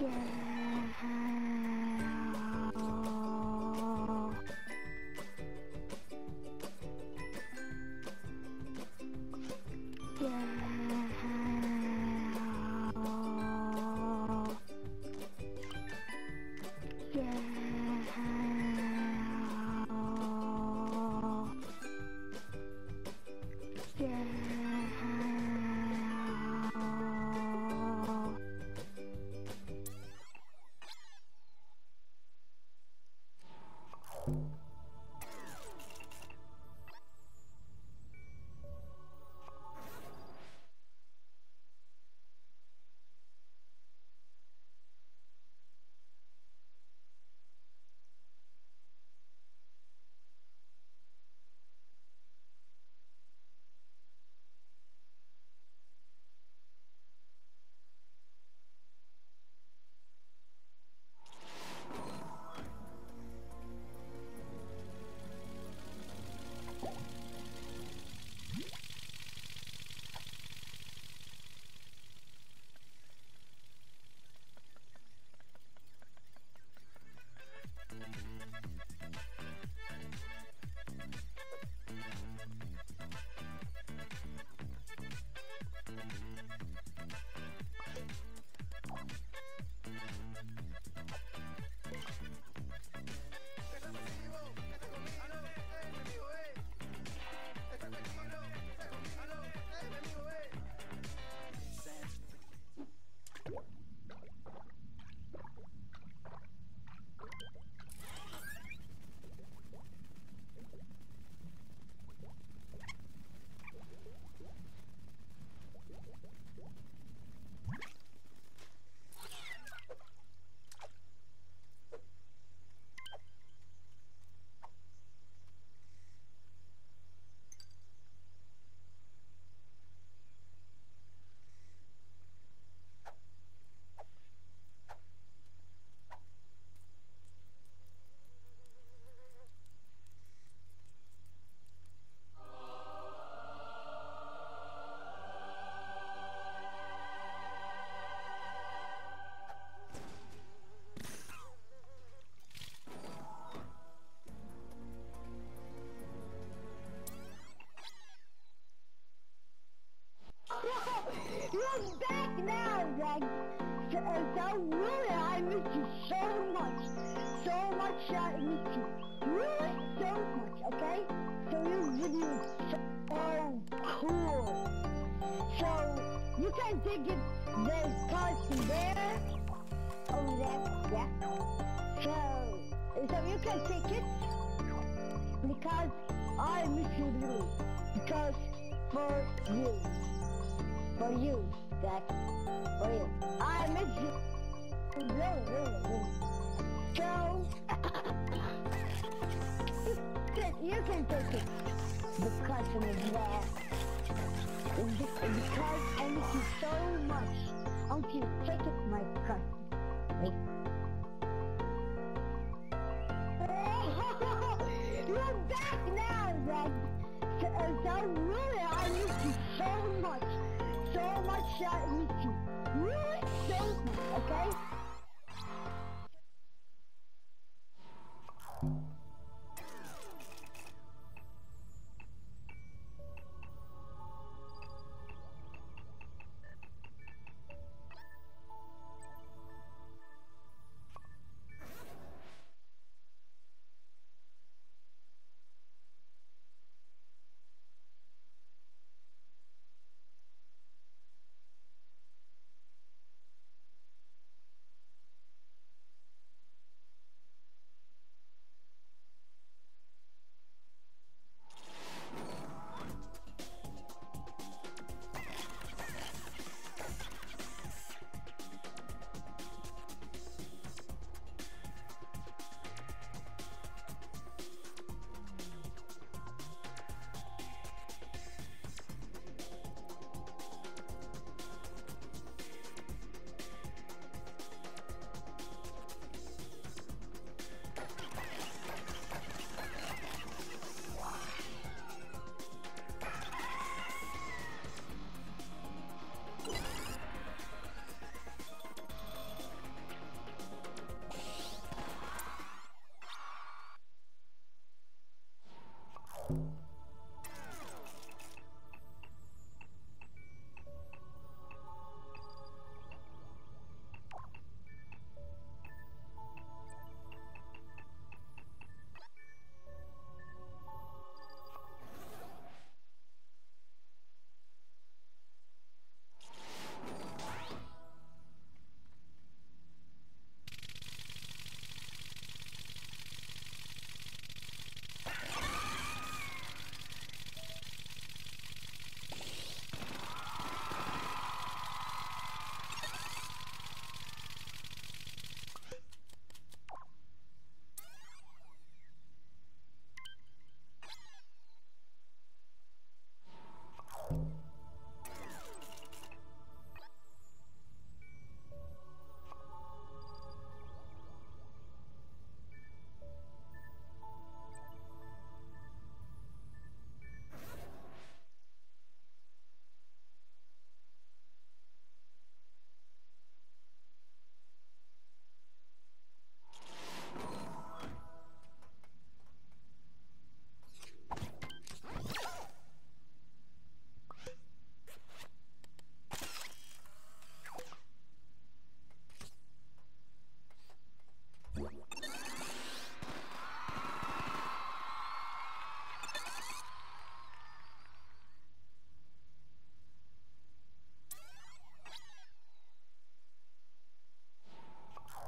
You're back now, Zack. So really, I miss you so much. So much, I miss you. Really, so much, okay? So your video is so cool. So, you can take it, there's cards in there. Over there, yeah. So you can take it. Because I miss you really. Because for you. For you, Zack. For you. I miss you. Really, really, really. So, you can take it. Because of that. Because I miss you so much. I want you to take it, my cousin. You're back now, Zack. So really, I miss you so much. So much I miss you. Really so much, okay?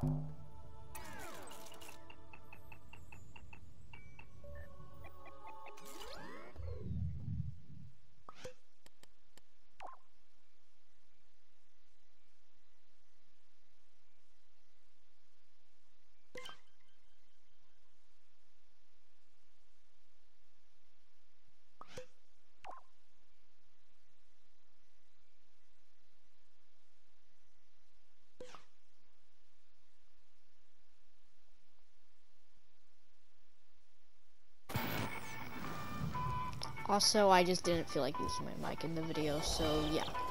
Also, I just didn't feel like using my mic in the video, so yeah.